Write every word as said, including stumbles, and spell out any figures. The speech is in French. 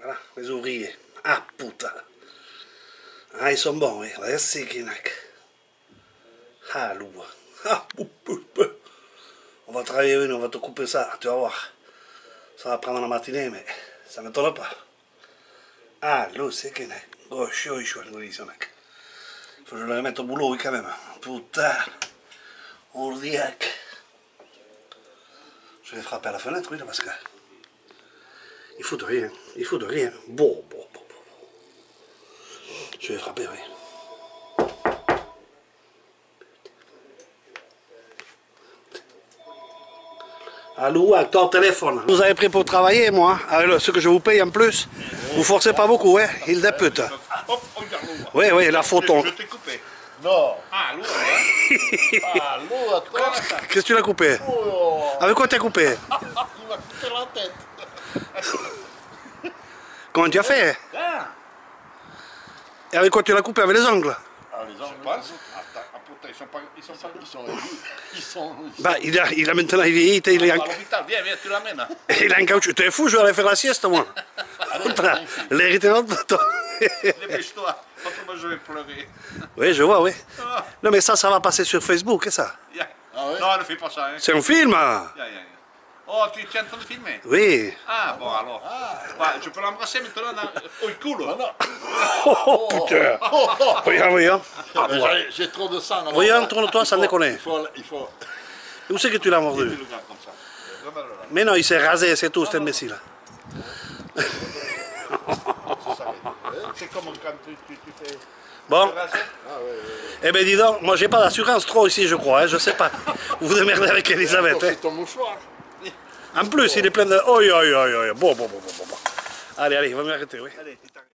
Voilà, les ouvriers. Ah putain. Ah, ils sont bons, oui. Là, c'est Kinak. Ah, loup. Ah, on va travailler une, on va te couper ça, tu vas voir. Ça va prendre la matinée, mais ça ne m'étonne pas. Ah, loup, c'est Kinak. Oh, chou, chou, il faut que je le remette au boulot, oui, quand même. Putain. Ordiac. Je vais frapper à la fenêtre, oui, là, parce que... Il faut de rien, il faut de rien. Bon, bon, bon, bon. Je vais frapper, oui. Allô, avec ton téléphone. Vous avez pris pour travailler, moi, avec ce que je vous paye en plus. Vous forcez pas beaucoup, hein, il de pute. Oui, oui, la photo. Je t'ai coupé. Non. Ah, l'eau, hein. Ah, l'eau, attends. Qu'est-ce que tu l'as coupé? Avec quoi t'as coupé? Il m'a coupé la tête. Comment tu as fait? Et avec quoi tu l'as coupé? Avec les ongles? Ah, les ongles, je pense. Attends, ah, putain, ils sont pas... Ils sont pas... Ils sont... Ils sont... Bah, il a, il a maintenant, il est, il est À en... l'hôpital, viens, viens, tu l'amènes. Il est en caoutchouc. T'es fou, je vais aller faire la sieste, moi. L'hérité notre temps. Dépêche-toi, autrement je vais pleurer. Oui, je vois, oui. Non, mais ça, ça va passer sur Facebook, c'est ça? Yeah. Ah ouais? Non, ne fais pas ça. Hein. C'est un film, hein? Yeah, yeah, yeah. Oh, tu es en train de filmer? Oui. Ah, bon, alors. Ah. Ouais, je peux l'embrasser maintenant dans... Oh, il coule. Ah, non. Oh, oh, putain. Voyons, voyons. J'ai trop de sang. Voyons, tourne-toi, sans déconner. Il faut... Il faut... Où c'est que tu l'as mordu? Tu le gardes comme ça. Mais non, il s'est rasé, c'est tout, cet imbécile. C'est comme quand tu, tu, tu fais... Bon. Ah, ouais, ouais. Eh ben dis donc, moi j'ai pas d'assurance trop ici, je crois, hein, je sais pas. Vous vous démerdez avec Elisabeth. C'est Hein. ton mouchoir. En plus, il est plein de... Oi, oi, oi, oi. Bon, bon, bon, bon, bon. Allez, allez, il va m'arrêter, oui. Allez,